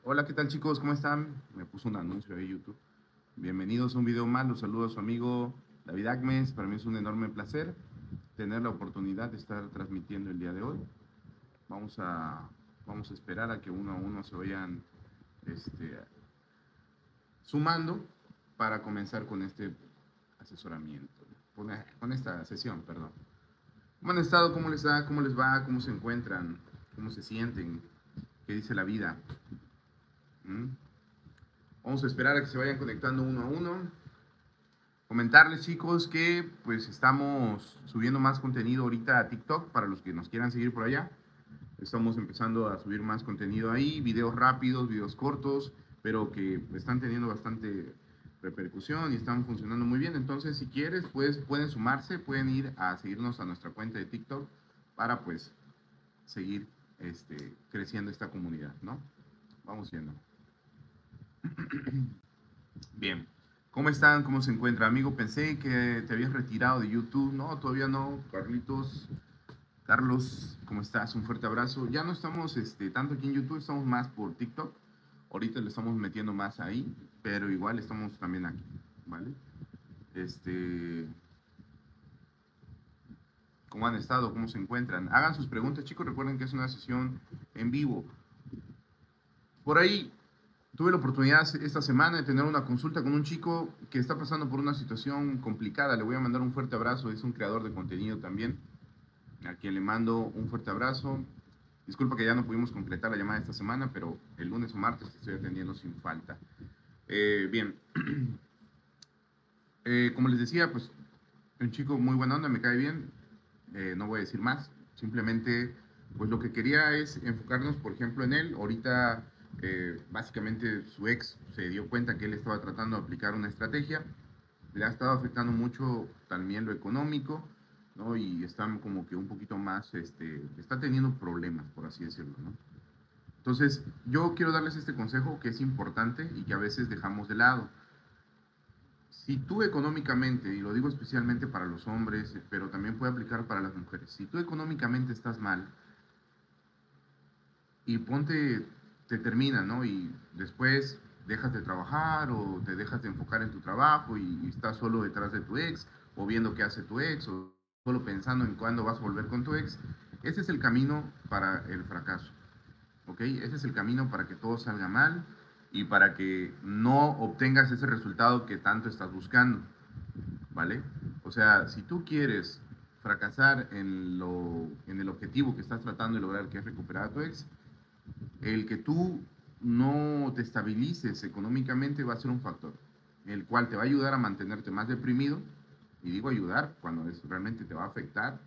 Hola, ¿qué tal chicos? ¿Cómo están? Me puso un anuncio de YouTube. Bienvenidos a un video más. Los saludo a su amigo David Agmes. Para mí es un enorme placer tener la oportunidad de estar transmitiendo el día de hoy. Vamos a, vamos a esperar a que uno a uno se vayan este, sumando para comenzar con este asesoramiento, con esta sesión, perdón. ¿Cómo han estado? ¿Cómo les da? ¿Cómo les va? ¿Cómo se encuentran? ¿Cómo se sienten? ¿Qué dice la vida? ¿Mm? Vamos a esperar a que se vayan conectando uno a uno. Comentarles chicos que pues estamos subiendo más contenido ahorita a TikTok para los que nos quieran seguir por allá. Estamos empezando a subir más contenido ahí, videos rápidos, videos cortos, pero que están teniendo bastante repercusión y están funcionando muy bien. Entonces, si quieres, pues pueden sumarse, pueden ir a seguirnos a nuestra cuenta de TikTok para pues seguir creciendo esta comunidad, ¿no? Vamos viendo. Bien. ¿Cómo están? ¿Cómo se encuentra? Amigo, pensé que te habías retirado de YouTube. No, todavía no. Carlitos, Carlos, ¿cómo estás? Un fuerte abrazo. Ya no estamos tanto aquí en YouTube, estamos más por TikTok. Ahorita le estamos metiendo más ahí, pero igual estamos también aquí, ¿vale? Este, ¿Cómo han estado? ¿Cómo se encuentran? Hagan sus preguntas, chicos. Recuerden que es una sesión en vivo. Por ahí tuve la oportunidad esta semana de tener una consulta con un chico que está pasando por una situación complicada. Le voy a mandar un fuerte abrazo. Es un creador de contenido también, a quien le mando un fuerte abrazo. Disculpa que ya no pudimos concretar la llamada esta semana, pero el lunes o martes te estoy atendiendo sin falta. Bien, como les decía, pues un chico muy buena onda, me cae bien. No voy a decir más. Simplemente, pues lo que quería es enfocarnos, por ejemplo, en él. Ahorita, básicamente, su ex se dio cuenta que él estaba tratando de aplicar una estrategia. Le ha estado afectando mucho también lo económico, ¿no? Y está como que un poquito más, está teniendo problemas, por así decirlo, ¿no? Entonces, yo quiero darles este consejo que es importante y que a veces dejamos de lado. Si tú económicamente, y lo digo especialmente para los hombres, pero también puede aplicar para las mujeres, si tú económicamente estás mal y ponte, te termina, ¿no? Y después dejas de trabajar o te dejas de enfocar en tu trabajo y estás solo detrás de tu ex o viendo qué hace tu ex o solo pensando en cuándo vas a volver con tu ex, ese es el camino para el fracaso, ¿ok? Ese es el camino para que todo salga mal y para que no obtengas ese resultado que tanto estás buscando. ¿Vale? O sea, si tú quieres fracasar en el objetivo que estás tratando de lograr, que es recuperar a tu ex, el que tú no te estabilices económicamente va a ser un factor, el cual te va a ayudar a mantenerte más deprimido, y digo ayudar cuando eso realmente te va a afectar,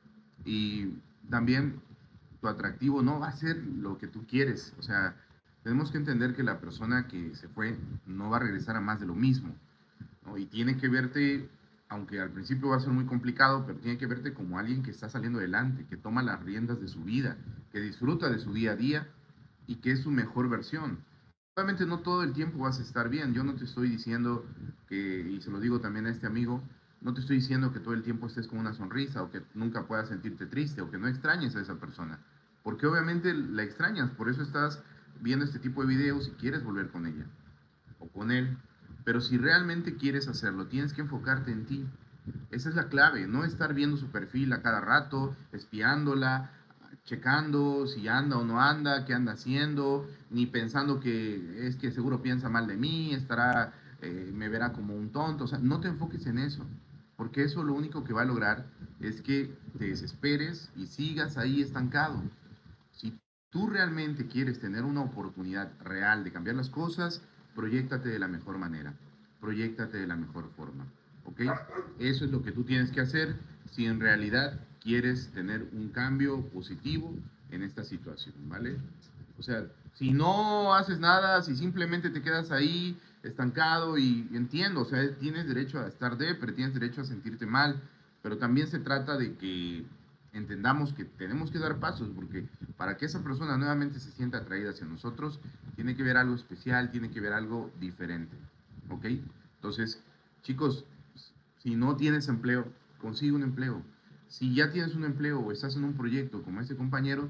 y también tu atractivo no va a ser lo que tú quieres, o sea, tenemos que entender que la persona que se fue no va a regresar a más de lo mismo, ¿no? Y tiene que verte, aunque al principio va a ser muy complicado, pero tiene que verte como alguien que está saliendo adelante, que toma las riendas de su vida, que disfruta de su día a día y que es su mejor versión. Obviamente no todo el tiempo vas a estar bien. Yo no te estoy diciendo que, y se lo digo también a este amigo, no te estoy diciendo que todo el tiempo estés con una sonrisa o que nunca puedas sentirte triste o que no extrañes a esa persona. Porque obviamente la extrañas, por eso estás viendo este tipo de videos y quieres volver con ella o con él. Pero si realmente quieres hacerlo, tienes que enfocarte en ti. Esa es la clave, no estar viendo su perfil a cada rato, espiándola, checando si anda o no anda, qué anda haciendo, ni pensando que es que seguro piensa mal de mí, estará, me verá como un tonto. O sea, no te enfoques en eso, porque eso lo único que va a lograr es que te desesperes y sigas ahí estancado. Si tú realmente quieres tener una oportunidad real de cambiar las cosas, proyectate de la mejor manera, proyectate de la mejor forma, ¿ok? Eso es lo que tú tienes que hacer si en realidad quieres tener un cambio positivo en esta situación, ¿vale? O sea, si no haces nada, si simplemente te quedas ahí estancado y entiendo, o sea, tienes derecho a estar pero tienes derecho a sentirte mal, pero también se trata de que entendamos que tenemos que dar pasos, porque para que esa persona nuevamente se sienta atraída hacia nosotros, tiene que ver algo especial, tiene que ver algo diferente, ¿ok? Entonces, chicos, si no tienes empleo, consigue un empleo. Si ya tienes un empleo o estás en un proyecto como este compañero,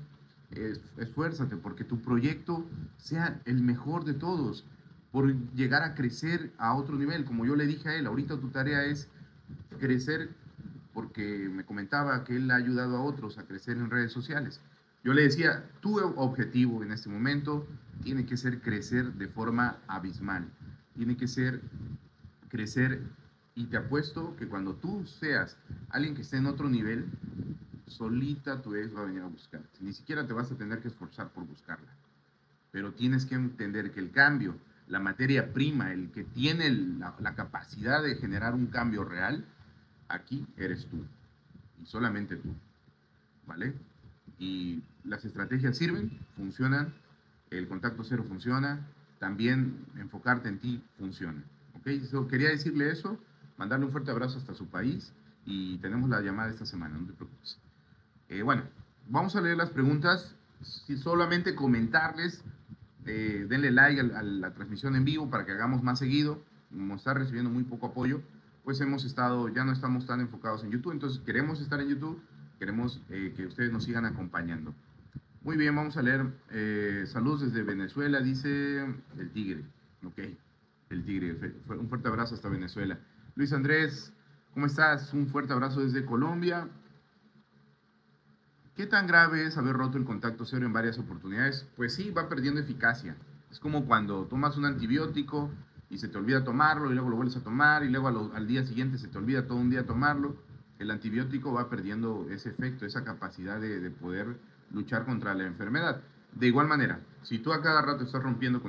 esfuérzate porque tu proyecto sea el mejor de todos, por llegar a crecer a otro nivel. Como yo le dije a él, ahorita tu tarea es crecer, porque me comentaba que él ha ayudado a otros a crecer en redes sociales. Yo le decía, tu objetivo en este momento tiene que ser crecer de forma abismal, tiene que ser crecer, y te apuesto que cuando tú seas alguien que esté en otro nivel, solita tu ex va a venir a buscarte. Ni siquiera te vas a tener que esforzar por buscarla. Pero tienes que entender que el cambio, la materia prima, el que tiene la capacidad de generar un cambio real, aquí eres tú. Y solamente tú. ¿Vale? Y las estrategias sirven, funcionan, el contacto cero funciona, también enfocarte en ti funciona. ¿Ok? So, quería decirle eso, mandarle un fuerte abrazo hasta su país y tenemos la llamada esta semana, no te preocupes. Bueno, vamos a leer las preguntas. Si solamente comentarles, denle like a la transmisión en vivo para que hagamos más seguido. Como está recibiendo muy poco apoyo, pues ya no estamos tan enfocados en YouTube, entonces queremos estar en YouTube, queremos que ustedes nos sigan acompañando. Muy bien, vamos a leer. Saludos desde Venezuela, dice el Tigre. Ok, el Tigre. Un fuerte abrazo hasta Venezuela. Luis Andrés, ¿cómo estás? Un fuerte abrazo desde Colombia. ¿Qué tan grave es haber roto el contacto cero en varias oportunidades? Pues sí, va perdiendo eficacia. Es como cuando tomas un antibiótico y se te olvida tomarlo y luego lo vuelves a tomar y luego al día siguiente se te olvida todo un día tomarlo. El antibiótico va perdiendo ese efecto, esa capacidad de poder luchar contra la enfermedad. De igual manera, si tú a cada rato estás rompiendo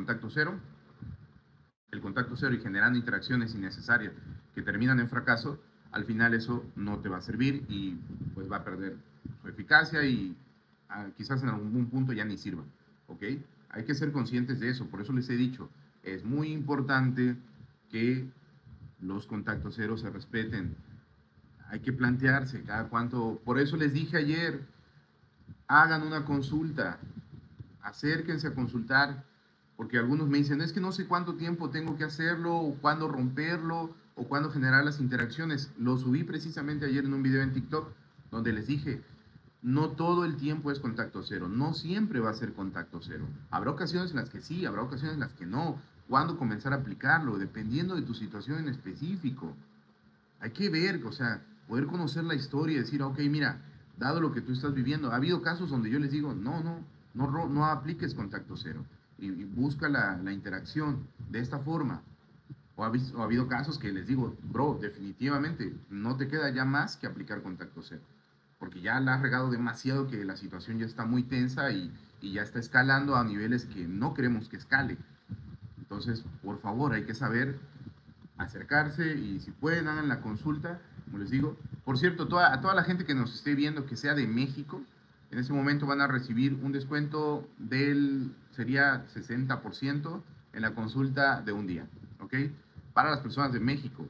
el contacto cero y generando interacciones innecesarias que terminan en fracaso, al final eso no te va a servir y pues va a perder su eficacia y quizás en algún punto ya ni sirva, ¿ok? Hay que ser conscientes de eso, por eso les he dicho, es muy importante que los contactos cero se respeten. Hay que plantearse cada cuánto, por eso les dije ayer, hagan una consulta, acérquense a consultar, porque algunos me dicen, es que no sé cuánto tiempo tengo que hacerlo, o cuándo romperlo, o cuándo generar las interacciones. Lo subí precisamente ayer en un video en TikTok, donde les dije, no todo el tiempo es contacto cero, no siempre va a ser contacto cero. Habrá ocasiones en las que sí, habrá ocasiones en las que no. ¿Cuándo comenzar a aplicarlo? Dependiendo de tu situación en específico. Hay que ver, o sea, poder conocer la historia y decir, ok, mira, dado lo que tú estás viviendo, ha habido casos donde yo les digo, no apliques contacto cero y busca la interacción de esta forma. O ha habido casos que les digo, bro, definitivamente no te queda ya más que aplicar contacto cero, porque ya la has regado demasiado, que la situación ya está muy tensa y ya está escalando a niveles que no queremos que escale. Entonces, por favor, hay que saber acercarse y si pueden hagan la consulta, como les digo. Por cierto, a toda la gente que nos esté viendo que sea de México, en ese momento van a recibir un descuento sería 60% en la consulta de un día, ¿ok? Para las personas de México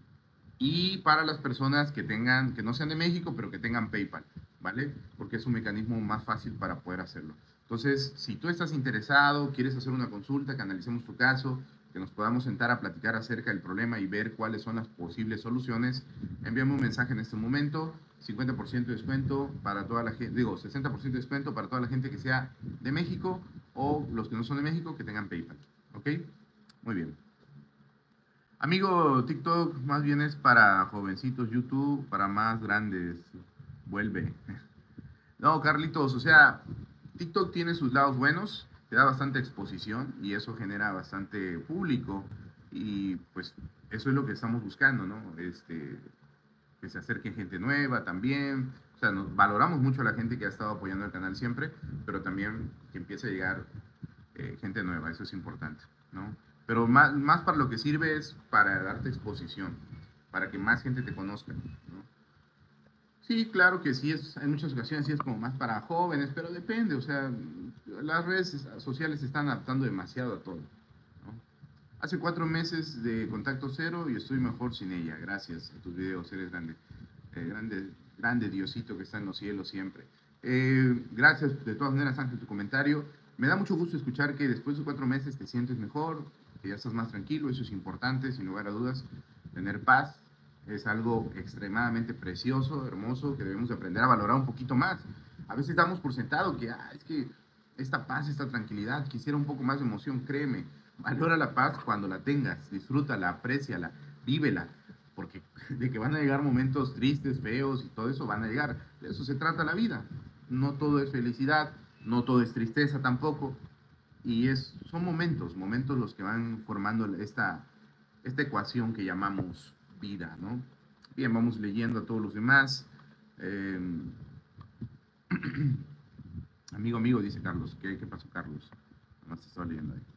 y para las personas que no sean de México, pero que tengan PayPal, ¿vale? Porque es un mecanismo más fácil para poder hacerlo. Entonces, si tú estás interesado, quieres hacer una consulta, que analicemos tu caso, que nos podamos sentar a platicar acerca del problema y ver cuáles son las posibles soluciones, envíame un mensaje en este momento, 50% de descuento para toda la gente, 60% de descuento para toda la gente que sea de México o los que no son de México que tengan PayPal, ¿ok? Muy bien. Amigo, TikTok más bien es para jovencitos, YouTube para más grandes. Vuelve. No, Carlitos, o sea, TikTok tiene sus lados buenos, te da bastante exposición y eso genera bastante público y pues eso es lo que estamos buscando, ¿no? Que se acerque gente nueva también. O sea, valoramos mucho a la gente que ha estado apoyando el canal siempre, pero también que empiece a llegar gente nueva, eso es importante, ¿no? Pero más para lo que sirve es para darte exposición, para que más gente te conozca, ¿no? Sí, claro que sí, en muchas ocasiones sí es como más para jóvenes, pero depende, o sea, las redes sociales se están adaptando demasiado a todo, ¿no? Hace 4 meses de contacto cero y estoy mejor sin ella, gracias a tus videos, eres grande, grande Diosito que está en los cielos siempre. Gracias de todas maneras, Ángel, tu comentario. Me da mucho gusto escuchar que después de 4 meses te sientes mejor, que ya estás más tranquilo, eso es importante, sin lugar a dudas. Tener paz es algo extremadamente precioso, hermoso, que debemos de aprender a valorar un poquito más. A veces damos por sentado que, es que esta paz, esta tranquilidad, quisiera un poco más de emoción, créeme. Valora la paz cuando la tengas, disfrútala, apréciala, vívela, porque de que van a llegar momentos tristes, feos y todo eso van a llegar. De eso se trata la vida. No todo es felicidad, no todo es tristeza tampoco. Y son momentos, momentos los que van formando esta ecuación que llamamos vida, ¿no? Bien, vamos leyendo a todos los demás. Eh, amigo, dice Carlos. ¿Qué pasó, Carlos? Nomás te estaba leyendo ahí.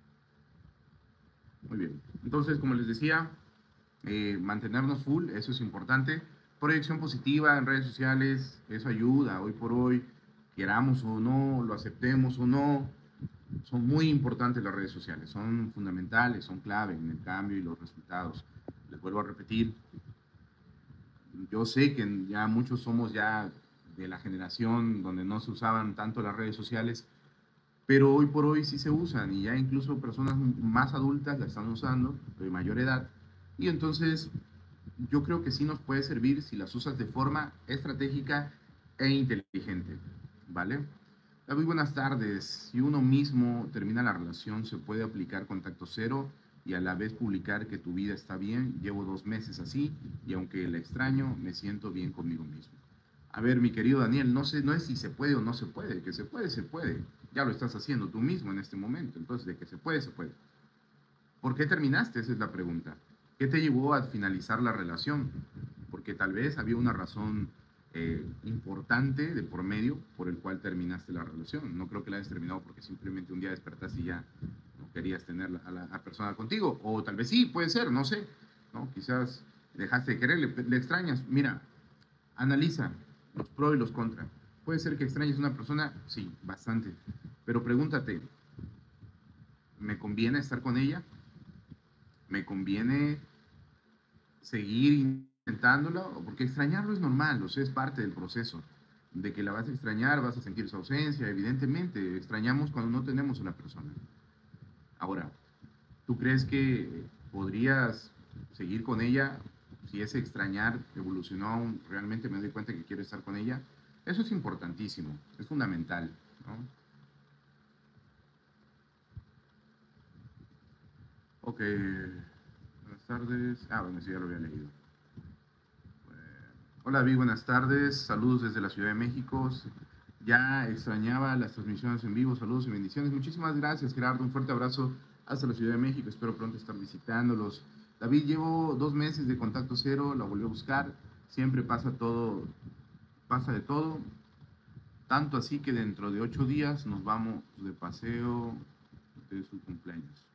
Muy bien. Entonces, como les decía, mantenernos full, eso es importante. Proyección positiva en redes sociales, eso ayuda hoy por hoy, queramos o no, lo aceptemos o no. Son muy importantes las redes sociales, son fundamentales, son clave en el cambio y los resultados. Les vuelvo a repetir, yo sé que ya muchos somos ya de la generación donde no se usaban tanto las redes sociales, pero hoy por hoy sí se usan y ya incluso personas más adultas la están usando, de mayor edad, y entonces yo creo que sí nos puede servir si las usas de forma estratégica e inteligente, ¿vale? David, buenas tardes. Si uno mismo termina la relación, ¿se puede aplicar contacto cero y a la vez publicar que tu vida está bien? Llevo 2 meses así y aunque la extraño, me siento bien conmigo mismo. A ver, mi querido Daniel, no sé, no es si se puede o no se puede, que se puede, se puede. Ya lo estás haciendo tú mismo en este momento, entonces de que se puede, se puede. ¿Por qué terminaste? Esa es la pregunta. ¿Qué te llevó a finalizar la relación? Porque tal vez había una razón importante de por medio por el cual terminaste la relación. No creo que la hayas terminado porque simplemente un día despertaste y ya no querías tener a la persona contigo. O tal vez sí, puede ser, no sé. ¿No? Quizás dejaste de querer, le extrañas. Mira, analiza los pros y los contras. Puede ser que extrañes a una persona, sí, bastante. Pero pregúntate, ¿me conviene estar con ella? ¿Me conviene seguir intentándola? Porque extrañarlo es normal, o sea, es parte del proceso. De que la vas a extrañar, vas a sentir su ausencia, evidentemente, extrañamos cuando no tenemos a la persona. Ahora, ¿tú crees que podrías seguir con ella si ese extrañar evolucionó realmente me doy cuenta que quiero estar con ella? Eso es importantísimo, es fundamental, ¿no? Ok, buenas tardes. Bueno, sí, ya lo había leído. Hola, Vi, buenas tardes. Saludos desde la Ciudad de México. Ya extrañaba las transmisiones en vivo. Saludos y bendiciones. Muchísimas gracias, Gerardo. Un fuerte abrazo hasta la Ciudad de México. Espero pronto estar visitándolos. David, llevo 2 meses de contacto cero. La volví a buscar. Siempre pasa todo, pasa de todo. Tanto así que dentro de 8 días nos vamos de paseo de su cumpleaños.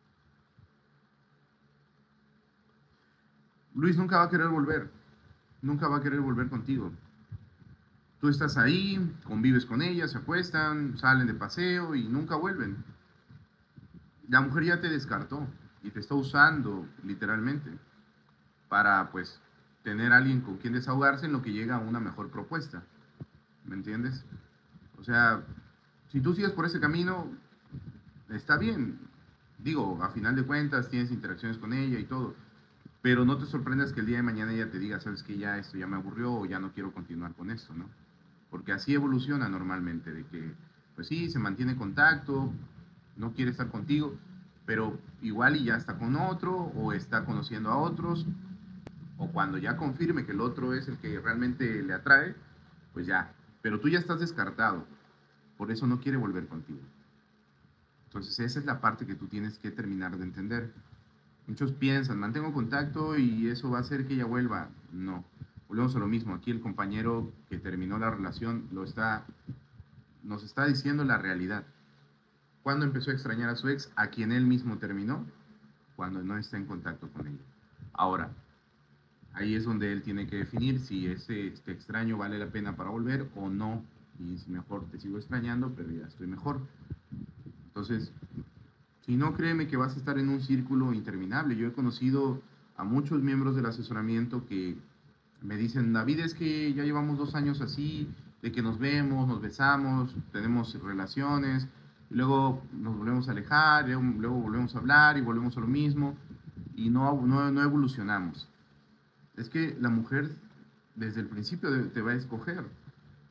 Luis nunca va a querer volver. Nunca va a querer volver contigo. Tú estás ahí, convives con ella, se acuestan, salen de paseo y nunca vuelven. La mujer ya te descartó y te está usando literalmente para pues tener a alguien con quien desahogarse en lo que llega a una mejor propuesta. ¿Me entiendes? O sea, si tú sigues por ese camino, está bien. Digo, a final de cuentas tienes interacciones con ella y todo, pero no te sorprendas que el día de mañana ella te diga, sabes que ya esto ya me aburrió o ya no quiero continuar con esto, ¿no? Porque así evoluciona normalmente, de que, pues sí, se mantiene contacto, no quiere estar contigo, pero igual y ya está con otro, o está conociendo a otros, o cuando ya confirme que el otro es el que realmente le atrae, pues ya, pero tú ya estás descartado, por eso no quiere volver contigo. Entonces esa es la parte que tú tienes que terminar de entender. Muchos piensan, mantengo contacto y eso va a hacer que ella vuelva. No, volvemos a lo mismo. Aquí el compañero que terminó la relación nos está diciendo la realidad. ¿Cuándo empezó a extrañar a su ex? A quien él mismo terminó, cuando no está en contacto con ella. Ahora, ahí es donde él tiene que definir si este extraño vale la pena para volver o no. Y si mejor te sigo extrañando, pero ya estoy mejor. Entonces, si no, créeme que vas a estar en un círculo interminable. Yo he conocido a muchos miembros del asesoramiento que me dicen, David, es que ya llevamos 2 años así, de que nos vemos, nos besamos, tenemos relaciones, y luego nos volvemos a alejar, luego volvemos a hablar y volvemos a lo mismo, y no evolucionamos. Es que la mujer desde el principio te va a escoger.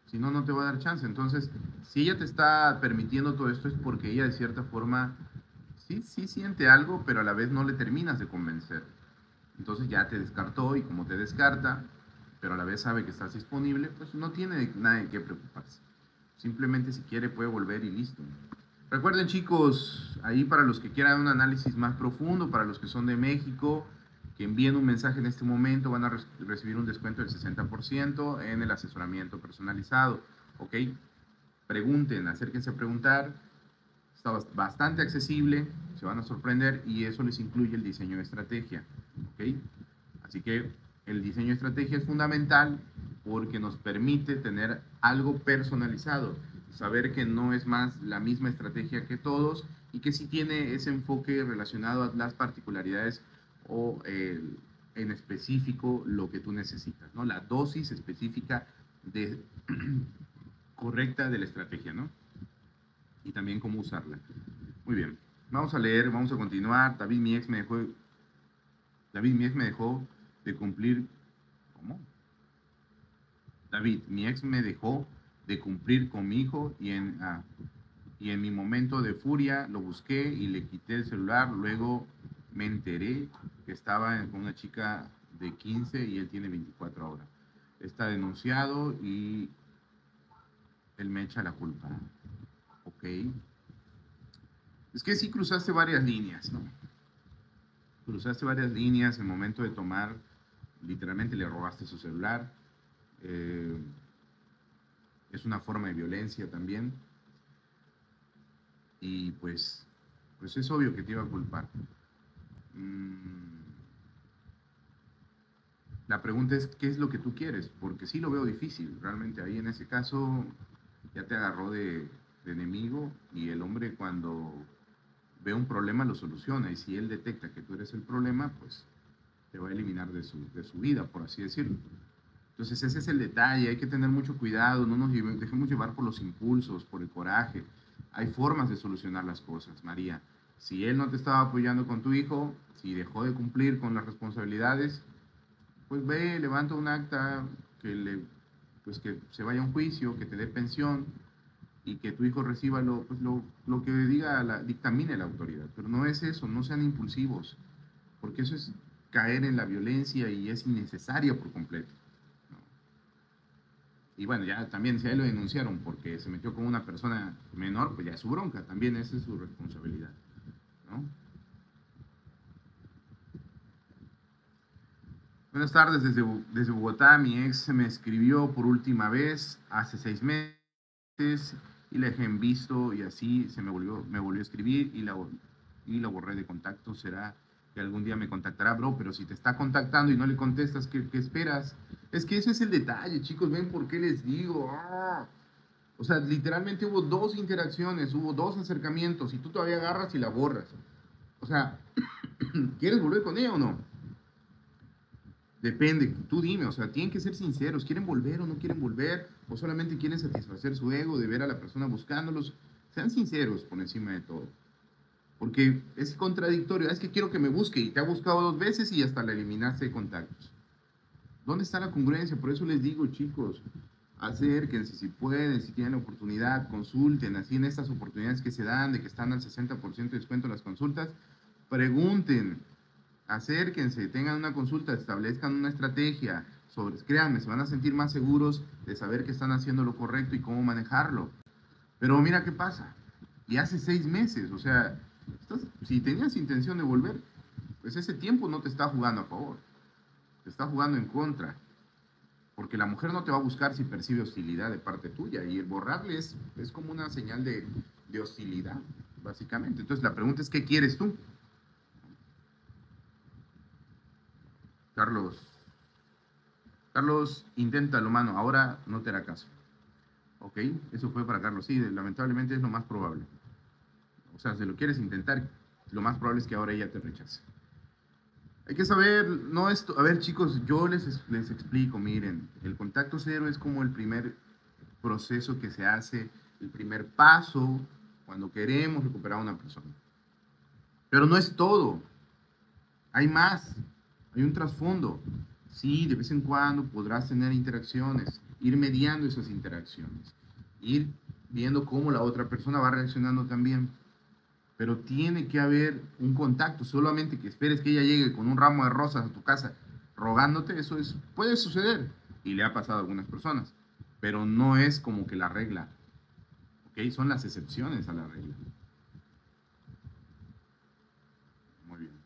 Si no, no te va a dar chance. Entonces, si ella te está permitiendo todo esto es porque ella de cierta forma sí siente algo, pero a la vez no le terminas de convencer. Entonces ya te descartó y como te descarta, pero a la vez sabe que estás disponible, pues no tiene nada de qué preocuparse. Simplemente si quiere puede volver y listo. Recuerden chicos, ahí para los que quieran un análisis más profundo, para los que son de México, que envíen un mensaje en este momento, van a recibir un descuento del 60% en el asesoramiento personalizado. ¿Ok? Pregunten, acérquense a preguntar. Está bastante accesible, se van a sorprender y eso les incluye el diseño de estrategia. ¿Ok? Así que el diseño de estrategia es fundamental porque nos permite tener algo personalizado, saber que no es más la misma estrategia que todos y que sí tiene ese enfoque relacionado a las particularidades o en específico lo que tú necesitas, ¿no? La dosis específica de, correcta de la estrategia, ¿no? Y también cómo usarla. Muy bien, vamos a leer, vamos a continuar. David, mi ex me dejó de cumplir. ¿Cómo? David, mi ex me dejó de cumplir con mi hijo y en mi momento de furia lo busqué y le quité el celular. Luego me enteré que estaba con una chica de 15 y él tiene 24 ahora. Está denunciado y él me echa la culpa. Ok. Es que sí cruzaste varias líneas, ¿no? Cruzaste varias líneas en el momento de tomar, literalmente le robaste su celular. Eh, es una forma de violencia también. Y pues es obvio que te iba a culpar. La pregunta es, ¿qué es lo que tú quieres? Porque sí lo veo difícil, realmente ahí en ese caso ya te agarró de enemigo y el hombre cuando ve un problema lo soluciona y si él detecta que tú eres el problema, pues te va a eliminar de su vida, por así decirlo. Entonces ese es el detalle, hay que tener mucho cuidado, no nos dejemos llevar por los impulsos, por el coraje. Hay formas de solucionar las cosas, María. Si él no te estaba apoyando con tu hijo, si dejó de cumplir con las responsabilidades, pues ve, levanta un acta pues que se vaya a un juicio, que te dé pensión y que tu hijo reciba lo que diga, dictamine la autoridad. Pero no es eso, no sean impulsivos, porque eso es caer en la violencia y es innecesaria por completo. Y bueno, ya también si a él lo denunciaron porque se metió con una persona menor, pues ya es su bronca, también esa es su responsabilidad, ¿no? Buenas tardes desde Bogotá. Mi ex me escribió por última vez hace 6 meses y le dejé en visto y así me volvió a escribir y la borré de contacto. ¿Será que algún día me contactará, bro? Pero si te está contactando y no le contestas, ¿qué esperas? Es que ese es el detalle, chicos. ¿Ven por qué les digo? ¡Ah! O sea, literalmente hubo dos interacciones, hubo dos acercamientos y tú todavía agarras y la borras. O sea, ¿quieres volver con ella o no? Depende, tú dime, o sea, tienen que ser sinceros, ¿quieren volver o no quieren volver? ¿O solamente quieren satisfacer su ego de ver a la persona buscándolos? Sean sinceros por encima de todo. Porque es contradictorio, es que quiero que me busque y te ha buscado 2 veces y hasta la eliminaste de contactos. ¿Dónde está la congruencia? Por eso les digo, chicos, acérquense si pueden, si tienen la oportunidad, consulten, así en estas oportunidades que se dan, de que están al 60% de descuento las consultas, pregunten, acérquense, tengan una consulta, establezcan una estrategia, créanme, se van a sentir más seguros de saber que están haciendo lo correcto y cómo manejarlo. Pero mira qué pasa, y hace 6 meses, o sea, si tenías intención de volver, pues ese tiempo no te está jugando a favor, te está jugando en contra. Porque la mujer no te va a buscar si percibe hostilidad de parte tuya y el borrarle es como una señal de hostilidad, básicamente. Entonces la pregunta es, ¿qué quieres tú? Carlos, Carlos, inténtalo, mano, ahora no te hará caso. ¿Ok? Eso fue para Carlos, sí, lamentablemente es lo más probable. O sea, si lo quieres intentar, lo más probable es que ahora ella te rechace. Hay que saber, no esto, a ver chicos, yo les explico, miren, el contacto cero es como el primer proceso que se hace, el primer paso cuando queremos recuperar a una persona. Pero no es todo, hay más, hay un trasfondo. Sí, de vez en cuando podrás tener interacciones, ir mediando esas interacciones, ir viendo cómo la otra persona va reaccionando también. Pero tiene que haber un contacto, solamente que esperes que ella llegue con un ramo de rosas a tu casa rogándote, puede suceder, y le ha pasado a algunas personas, pero no es como que la regla, ¿ok? Son las excepciones a la regla. Muy bien.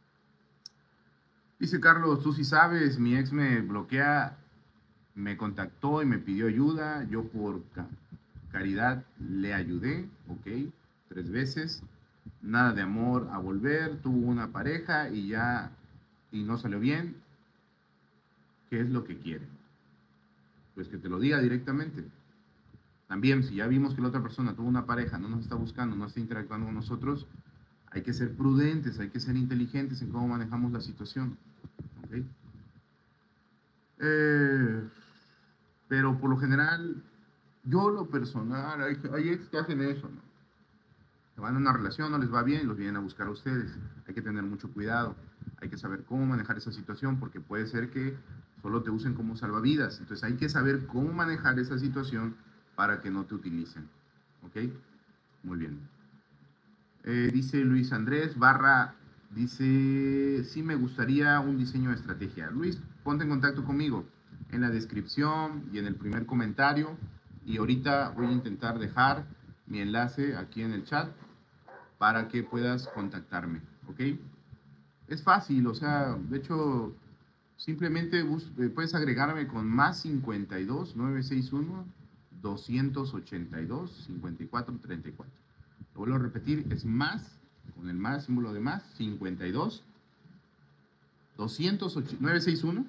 Dice Carlos, tú sí sabes, mi ex me bloquea, me contactó y me pidió ayuda, yo por caridad le ayudé, ok, 3 veces, nada de amor a volver, tuvo una pareja y no salió bien. ¿Qué es lo que quiere? Pues que te lo diga directamente. También, si ya vimos que la otra persona tuvo una pareja, no nos está buscando, no está interactuando con nosotros, hay que ser prudentes, hay que ser inteligentes en cómo manejamos la situación. ¿Okay? Pero por lo general, yo lo personal, hay ex que hacen eso, ¿no? Se van a una relación, no les va bien y los vienen a buscar a ustedes. Hay que tener mucho cuidado, hay que saber cómo manejar esa situación porque puede ser que solo te usen como salvavidas. Entonces hay que saber cómo manejar esa situación para que no te utilicen. ¿Ok? Muy bien. Dice Luis Andrés Barra, dice, sí me gustaría un diseño de estrategia. Luis, ponte en contacto conmigo en la descripción y en el primer comentario. Y ahorita voy a intentar dejar mi enlace aquí en el chat para que puedas contactarme, ¿ok? Es fácil, o sea, de hecho, simplemente puedes agregarme con más 52 961 282 54 34. Lo vuelvo a repetir, es más, con el más, símbolo de más, 52 961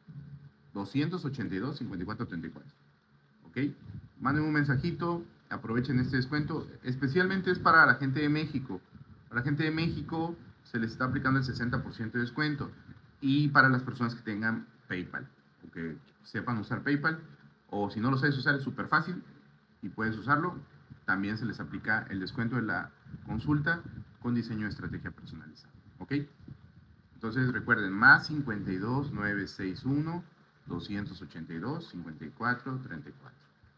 282 54 34. ¿Ok? Manden un mensajito, aprovechen este descuento. Especialmente es para la gente de México. Para la gente de México se les está aplicando el 60% de descuento. Y para las personas que tengan PayPal, o que sepan usar PayPal, o si no lo sabes usar, es súper fácil y puedes usarlo. También se les aplica el descuento de la consulta con diseño de estrategia personalizada. ¿Ok? Entonces recuerden, más 52 961 282 54 34.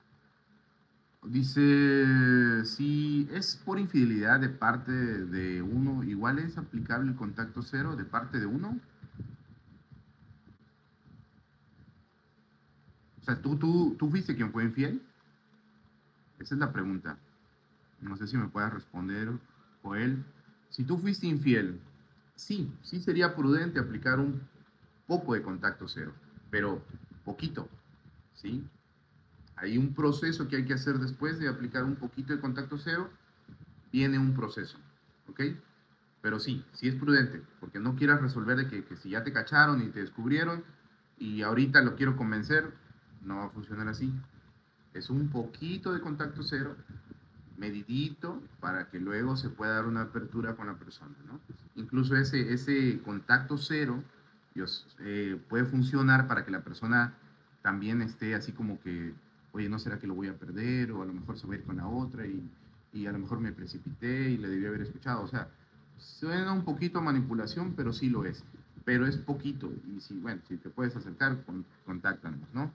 Dice, si es por infidelidad de parte de uno, igual es aplicable el contacto cero de parte de uno. O sea, ¿tú fuiste quien fue infiel? Esa es la pregunta. No sé si me puedas responder, Joel. Si tú fuiste infiel, sí sería prudente aplicar un poco de contacto cero, pero poquito, ¿sí? Hay un proceso que hay que hacer después de aplicar un poquito de contacto cero, viene un proceso, ¿ok? Pero sí es prudente, porque no quieras resolver de que si ya te cacharon y te descubrieron y ahorita lo quiero convencer, no va a funcionar así. Es un poquito de contacto cero, medidito, para que luego se pueda dar una apertura con la persona, ¿no? Incluso ese contacto cero puede funcionar para que la persona también esté así como que, oye, ¿no será que lo voy a perder? O a lo mejor se va a ir con la otra y a lo mejor me precipité y le debí haber escuchado. O sea, suena un poquito a manipulación, pero sí lo es. Pero es poquito. Y si te puedes acercar, contáctanos, ¿no?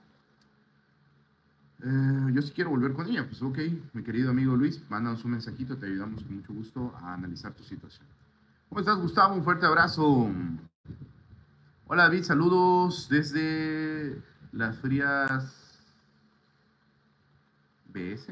Yo sí quiero volver con ella, pues ok, mi querido amigo Luis, mándanos un mensajito, te ayudamos con mucho gusto a analizar tu situación. ¿Cómo estás, Gustavo? Un fuerte abrazo. Hola, David, saludos desde las frías BS.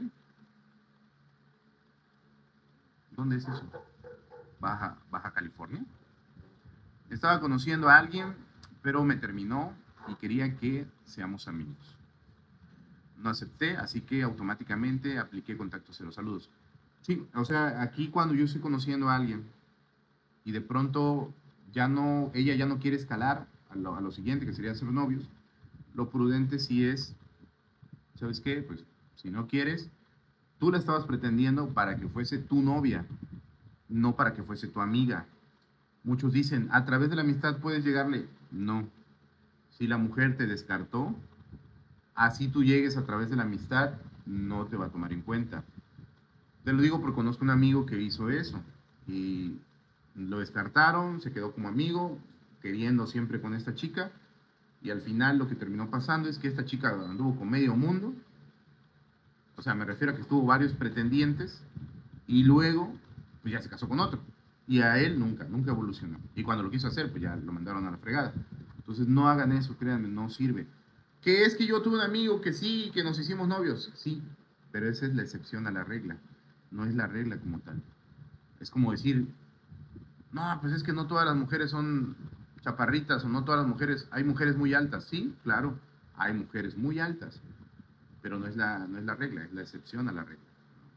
¿Dónde es eso? Baja California. Estaba conociendo a alguien, pero me terminó y quería que seamos amigos. No acepté, así que automáticamente apliqué contacto cero. Saludos. Sí, o sea, aquí cuando yo estoy conociendo a alguien y de pronto ella ya no quiere escalar a lo siguiente, que sería ser novios, lo prudente sí es, ¿sabes qué? Pues si no quieres, tú la estabas pretendiendo para que fuese tu novia, no para que fuese tu amiga. Muchos dicen, a través de la amistad puedes llegarle. No. Si la mujer te descartó, así tú llegues a través de la amistad, no te va a tomar en cuenta. Te lo digo porque conozco un amigo que hizo eso y lo descartaron, se quedó como amigo, queriendo siempre con esta chica Y al final lo que terminó pasando es que esta chica anduvo con medio mundo, o sea, me refiero a que tuvo varios pretendientes y luego pues ya se casó con otro. Y a él nunca evolucionó. Y cuando lo quiso hacer, pues ya lo mandaron a la fregada. Entonces no hagan eso, créanme, no sirve. Que es que yo tuve un amigo que sí, que nos hicimos novios, sí, pero esa es la excepción a la regla, no es la regla como tal. Es como decir, no, pues es que no todas las mujeres son chaparritas o no todas las mujeres, hay mujeres muy altas, sí, claro, hay mujeres muy altas, pero no es la regla, es la excepción a la regla.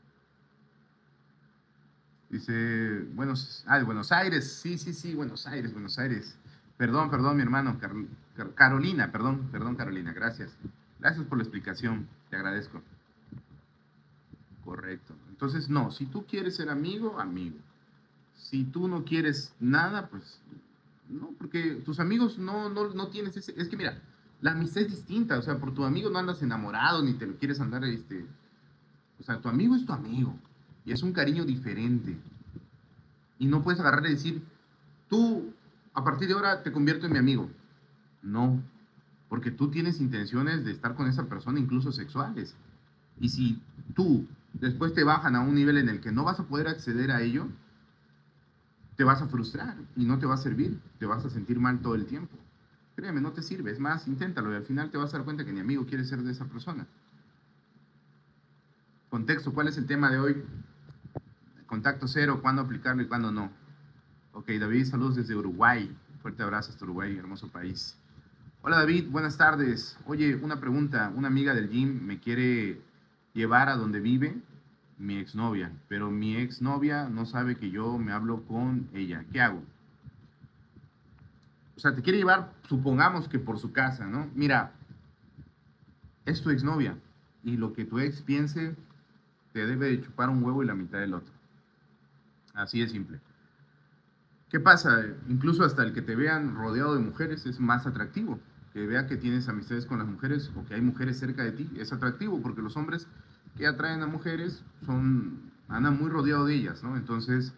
Dice, Buenos Aires, sí, Buenos Aires. Perdón, mi hermano, Carolina, perdón, Carolina, gracias. Gracias por la explicación, te agradezco. Correcto. Entonces, no, si tú quieres ser amigo, amigo. Si tú no quieres nada, pues no, porque tus amigos no tienes ese. Es que mira, la amistad es distinta, o sea, por tu amigo no andas enamorado ni te lo quieres andar, o sea, tu amigo es tu amigo y es un cariño diferente. Y no puedes agarrar y decir, tú, a partir de ahora te convierto en mi amigo. No, porque tú tienes intenciones de estar con esa persona, incluso sexuales. Y si tú después te bajan a un nivel en el que no vas a poder acceder a ello, te vas a frustrar y no te va a servir, te vas a sentir mal todo el tiempo. Créeme, no te sirve, es más, inténtalo y al final te vas a dar cuenta que ni amigo quiere ser de esa persona. Contexto, ¿cuál es el tema de hoy? Contacto cero, ¿cuándo aplicarlo y cuándo no? Ok, David, saludos desde Uruguay. Fuerte abrazo hasta Uruguay, hermoso país. Hola David, buenas tardes. Oye, una pregunta. Una amiga del gym me quiere llevar a donde vive mi exnovia, pero mi exnovia no sabe que yo me hablo con ella. ¿Qué hago? O sea, te quiere llevar, supongamos que por su casa, ¿no? Mira, es tu exnovia y lo que tu ex piense te debe de chupar un huevo y la mitad del otro. Así de simple. ¿Qué pasa? Incluso hasta el que te vean rodeado de mujeres es más atractivo. Que vea que tienes amistades con las mujeres o que hay mujeres cerca de ti es atractivo porque los hombres que atraen a mujeres andan muy rodeados de ellas, ¿no? Entonces,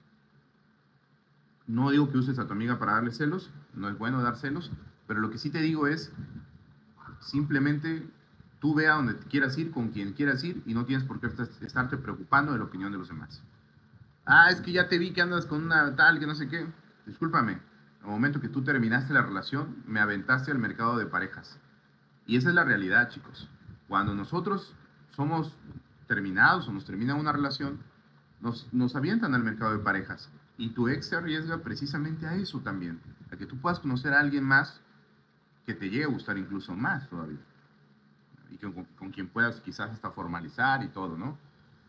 no digo que uses a tu amiga para darle celos, no es bueno dar celos, pero lo que sí te digo es simplemente tú ve a donde te quieras ir, con quien quieras ir y no tienes por qué estarte preocupando de la opinión de los demás. Ah, es que ya te vi que andas con una tal que no sé qué. Discúlpame, al momento que tú terminaste la relación, me aventaste al mercado de parejas. Y esa es la realidad, chicos. Cuando nosotros somos terminados o nos termina una relación, nos avientan al mercado de parejas. Y tu ex se arriesga precisamente a eso también, a que tú puedas conocer a alguien más que te llegue a gustar incluso más todavía. Y con quien puedas quizás hasta formalizar y todo, ¿no?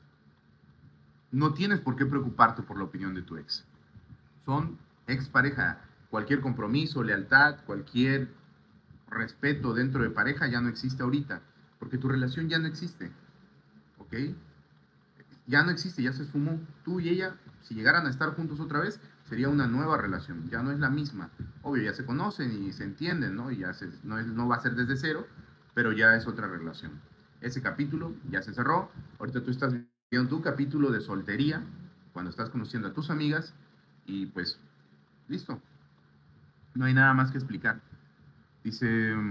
No tienes por qué preocuparte por la opinión de tu ex. Son ex pareja. Cualquier compromiso, lealtad, cualquier respeto dentro de pareja ya no existe ahorita, porque tu relación ya no existe, ¿ok? Ya no existe, ya se esfumó. Tú y ella, si llegaran a estar juntos otra vez, sería una nueva relación, ya no es la misma. Obvio, ya se conocen y se entienden, ¿no? Y no va a ser desde cero, pero ya es otra relación. Ese capítulo ya se cerró. Ahorita tú estás viendo tu capítulo de soltería, cuando estás conociendo a tus amigas, y pues, listo. No hay nada más que explicar. Dice,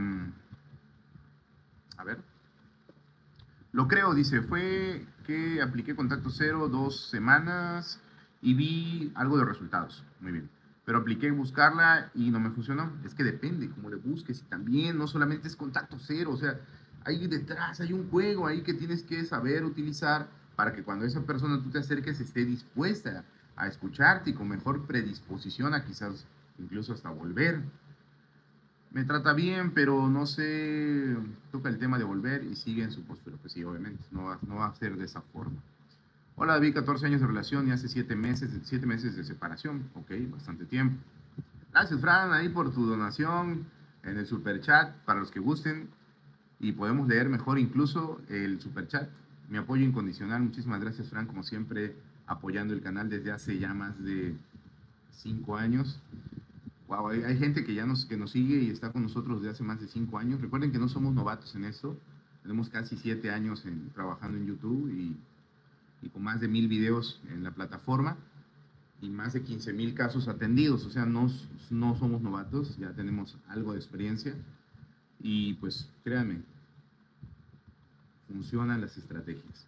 a ver, lo creo, dice, fue que apliqué contacto cero 2 semanas y vi algo de resultados. Muy bien. Pero apliqué buscarla y no me funcionó. Es que depende cómo le busques y también no solamente es contacto cero, o sea, hay detrás, hay un juego ahí que tienes que saber utilizar para que cuando esa persona tú te acerques esté dispuesta a escucharte y con mejor predisposición a quizás incluso hasta volver. Me trata bien, pero no sé, toca el tema de volver y sigue en su postura. Pues sí, obviamente, no va a ser de esa forma. Hola, David, 14 años de relación y hace 7 meses de separación. Ok, bastante tiempo. Gracias, Fran, ahí por tu donación en el super chat, para los que gusten. Y podemos leer mejor incluso el super chat. Mi apoyo incondicional. Muchísimas gracias, Fran, como siempre, apoyando el canal desde hace ya más de 5 años. Wow, hay gente que nos sigue y está con nosotros desde hace más de 5 años. Recuerden que no somos novatos en esto. Tenemos casi 7 años trabajando en YouTube y con más de 1000 videos en la plataforma. y más de 15,000 casos atendidos. O sea, no somos novatos, ya tenemos algo de experiencia. Y pues créanme, funcionan las estrategias.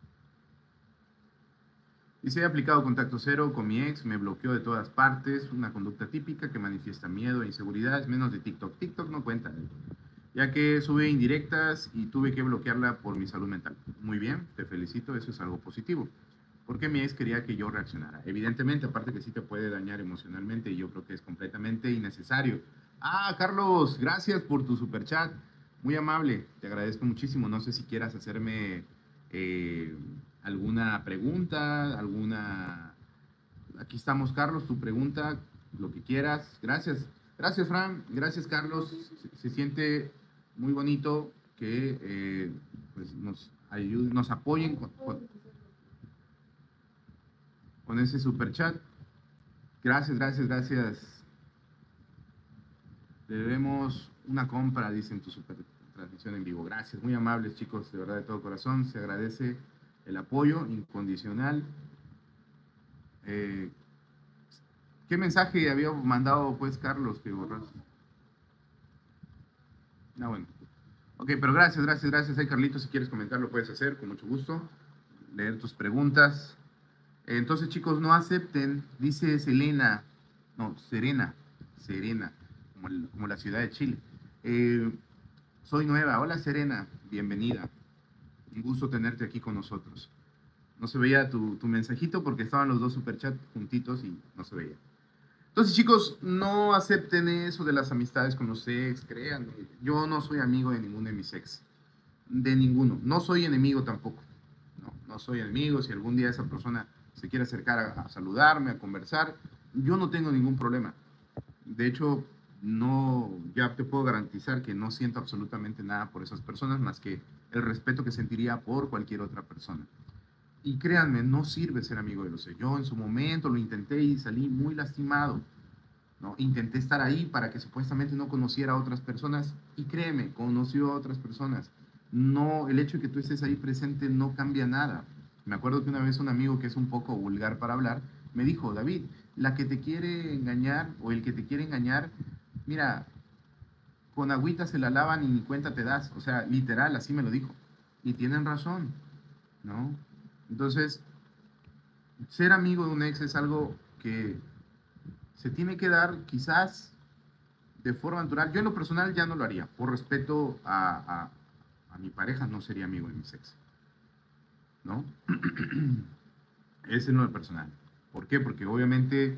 Dice, he aplicado contacto cero con mi ex, me bloqueó de todas partes, una conducta típica que manifiesta miedo e inseguridad, es menos de TikTok. TikTok no cuenta, ya que sube indirectas y tuve que bloquearla por mi salud mental. Muy bien, te felicito, eso es algo positivo. Porque mi ex quería que yo reaccionara. Evidentemente, aparte que sí te puede dañar emocionalmente y yo creo que es completamente innecesario. Ah, Carlos, gracias por tu super chat. Muy amable, te agradezco muchísimo. No sé si quieras hacerme eh, alguna pregunta, alguna... Aquí estamos, Carlos, tu pregunta, lo que quieras. Gracias, gracias, Fran. Gracias, Carlos. Se siente muy bonito que pues nos apoyen con ese super chat. Gracias, gracias, gracias. Debemos una compra, dicen tu super transmisión en vivo. Gracias, muy amables, chicos, de verdad, de todo corazón. Se agradece el apoyo incondicional. ¿Qué mensaje había mandado, pues, Carlos, que borras? Ah, bueno. Ok, pero gracias, gracias, gracias. Hey, Carlitos, si quieres comentar, lo puedes hacer, con mucho gusto. Leer tus preguntas. Entonces, chicos, no acepten, dice Selena, no, Serena, como la ciudad de Chile. Soy nueva. Hola, Serena, bienvenida. Un gusto tenerte aquí con nosotros. No se veía tu mensajito porque estaban los dos superchats juntitos y no se veía. Entonces, chicos, no acepten eso de las amistades con los ex, créanme. Yo no soy amigo de ninguno de mis ex. De ninguno. No soy enemigo tampoco. No soy enemigo. Si algún día esa persona se quiere acercar a saludarme, a conversar, yo no tengo ningún problema. De hecho, no, ya te puedo garantizar que no siento absolutamente nada por esas personas más que el respeto que sentiría por cualquier otra persona. Y créanme, no sirve ser amigo de los ex. Yo en su momento lo intenté y salí muy lastimado. ¿No? Intenté estar ahí para que supuestamente no conociera a otras personas y créeme, conoció a otras personas. No, el hecho de que tú estés ahí presente no cambia nada. Me acuerdo que una vez un amigo que es un poco vulgar para hablar me dijo, David, la que te quiere engañar o el que te quiere engañar, mira, con agüita se la lavan y ni cuenta te das. O sea, literal, así me lo dijo. Y tienen razón, ¿no? Entonces, ser amigo de un ex es algo que se tiene que dar quizás de forma natural. Yo en lo personal ya no lo haría. Por respeto a mi pareja no sería amigo de mi ex. ¿No? Es en lo personal. ¿Por qué? Porque obviamente,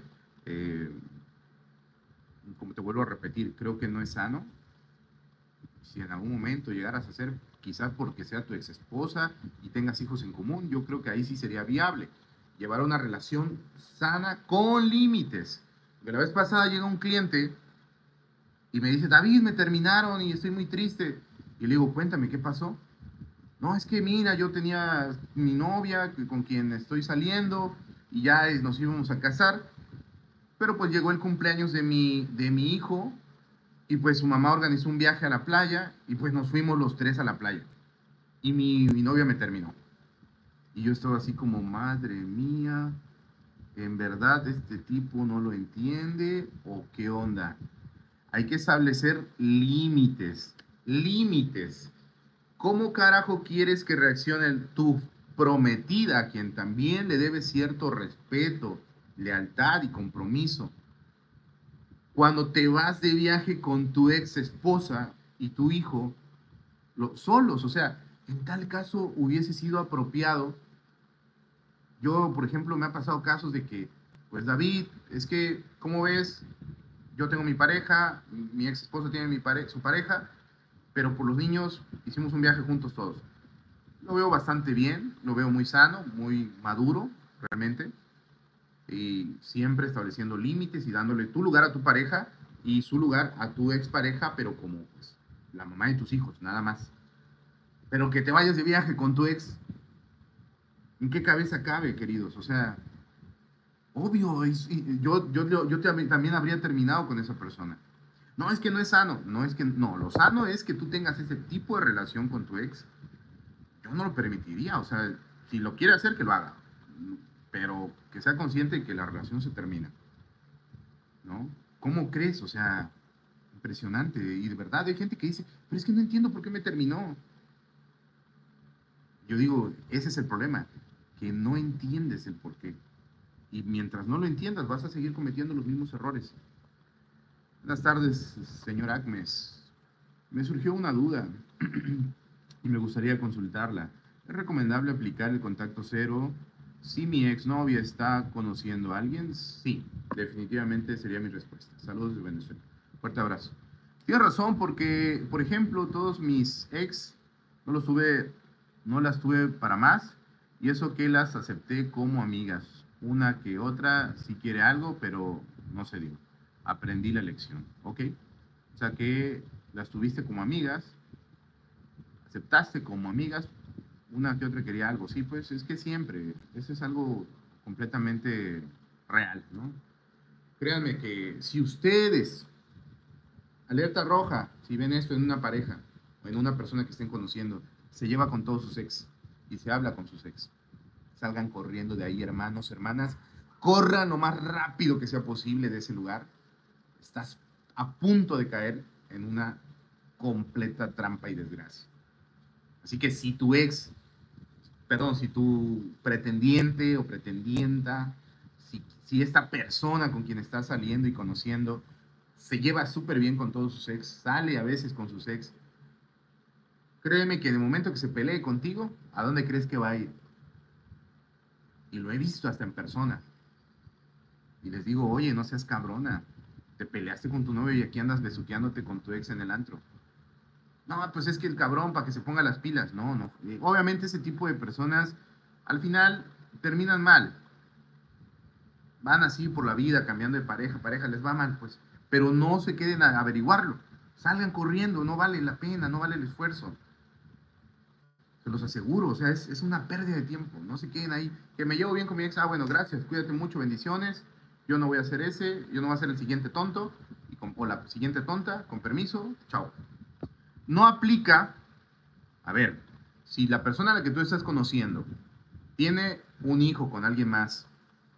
como te vuelvo a repetir, creo que no es sano. Si en algún momento llegaras a ser, quizás porque sea tu ex esposa y tengas hijos en común, yo creo que ahí sí sería viable. Llevar una relación sana con límites. De la vez pasada llega un cliente y me dice, David, me terminaron y estoy muy triste. Y le digo, cuéntame, ¿qué pasó? No, es que mira, yo tenía mi novia con quien estoy saliendo y ya nos íbamos a casar, pero pues llegó el cumpleaños de mi hijo y pues su mamá organizó un viaje a la playa y pues nos fuimos los tres a la playa. Y mi novia me terminó. Y yo estaba así como, madre mía, ¿en verdad este tipo no lo entiende o qué onda? Hay que establecer límites, límites. ¿Cómo carajo quieres que reaccione tu prometida, a quien también le debe cierto respeto, lealtad y compromiso, cuando te vas de viaje con tu ex esposa y tu hijo solos? O sea, en tal caso hubiese sido apropiado. Yo, por ejemplo, me ha pasado casos de que, pues David, es que, ¿cómo ves? Yo tengo mi pareja, mi ex esposo tiene su pareja, pero por los niños hicimos un viaje juntos todos. Lo veo bastante bien, lo veo muy sano, muy maduro, realmente, y siempre estableciendo límites y dándole tu lugar a tu pareja y su lugar a tu expareja, pero como pues, la mamá de tus hijos, nada más. Pero que te vayas de viaje con tu ex, ¿en qué cabeza cabe, queridos? O sea, obvio, yo también habría terminado con esa persona. No, es que no es sano, no, lo sano es que tú tengas ese tipo de relación con tu ex. Yo no lo permitiría, o sea, si lo quiere hacer, que lo haga. pero que sea consciente de que la relación se termina, ¿no? ¿Cómo crees? O sea, impresionante. Y de verdad hay gente que dice, pero es que no entiendo por qué me terminó. Yo digo, ese es el problema, que no entiendes el por qué. Y mientras no lo entiendas, vas a seguir cometiendo los mismos errores. Buenas tardes, señor Acmes. Me surgió una duda y me gustaría consultarla. ¿Es recomendable aplicar el contacto cero si mi exnovia está conociendo a alguien? Sí, definitivamente sería mi respuesta. Saludos de Venezuela. Fuerte abrazo. Tienes razón porque, por ejemplo, todos mis ex no los tuve, no las tuve para más y eso que las acepté como amigas. Una que otra sí quiere algo, pero no se dio. Aprendí la lección, ¿ok? O sea que las tuviste como amigas, aceptaste como amigas, una que otra quería algo. Sí, pues es que siempre, eso es algo completamente real, ¿no? Créanme que si ustedes, alerta roja, si ven esto en una pareja o en una persona que estén conociendo, se lleva con todos sus ex y se habla con sus ex, salgan corriendo de ahí, hermanos, hermanas, corran lo más rápido que sea posible de ese lugar. Estás a punto de caer en una completa trampa y desgracia. Así que si tu ex, perdón, si tu pretendiente o pretendienta, si esta persona con quien estás saliendo y conociendo se lleva súper bien con todos sus ex, sale a veces con sus ex, créeme que en el momento que se pelee contigo, ¿a dónde crees que va a ir? Y lo he visto hasta en persona. Y les digo, oye, no seas cabrona, te peleaste con tu novio y aquí andas besuqueándote con tu ex en el antro. No, pues es que el cabrón para que se ponga las pilas. No, no. Obviamente ese tipo de personas al final terminan mal. Van así por la vida, cambiando de pareja, pareja, les va mal, pues. Pero no se queden a averiguarlo. Salgan corriendo, no vale la pena, no vale el esfuerzo. Se los aseguro, o sea, es una pérdida de tiempo. No se queden ahí. Que me llevo bien con mi ex, bueno, gracias, cuídate mucho, bendiciones. Yo no voy a hacer ese, yo no voy a ser el siguiente tonto, o la siguiente tonta, con permiso, chao. No aplica. A ver, si la persona a la que tú estás conociendo tiene un hijo con alguien más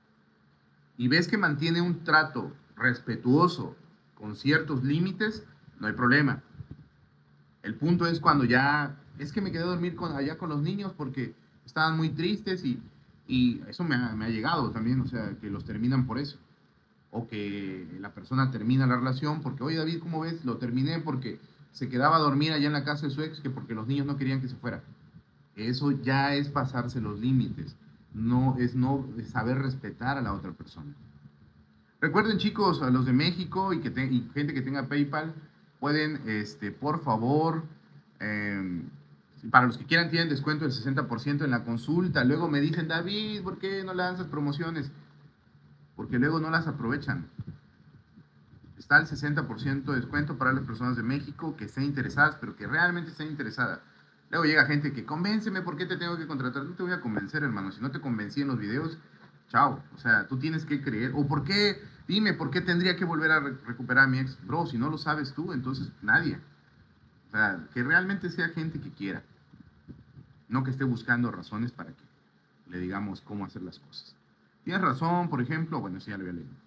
y ves que mantiene un trato respetuoso con ciertos límites, no hay problema. El punto es cuando ya, es que me quedé a dormir allá con los niños porque estaban muy tristes y eso me ha llegado también, o sea, que los terminan por eso. O que la persona termina la relación porque, oye David, ¿cómo ves? Lo terminé porque se quedaba a dormir allá en la casa de su ex, que porque los niños no querían que se fuera. Eso ya es pasarse los límites, no es saber respetar a la otra persona. Recuerden, chicos, a los de México y gente que tenga PayPal, pueden, por favor, eh, para los que quieran, tienen descuento del 60% en la consulta. Luego me dicen, David, ¿por qué no lanzas promociones? Porque luego no las aprovechan. Está el 60% de descuento para las personas de México que estén interesadas, pero que realmente estén interesadas. Luego llega gente que, convénceme, ¿por qué te tengo que contratar? No te voy a convencer, hermano. Si no te convencí en los videos, chao. O sea, tú tienes que creer. ¿O por qué? Dime, ¿por qué tendría que volver a recuperar a mi ex? Bro, si no lo sabes tú, entonces nadie. O sea, que realmente sea gente que quiera. No que esté buscando razones para que le digamos cómo hacer las cosas. Tienes razón, por ejemplo, bueno, sí, ya lo había leído.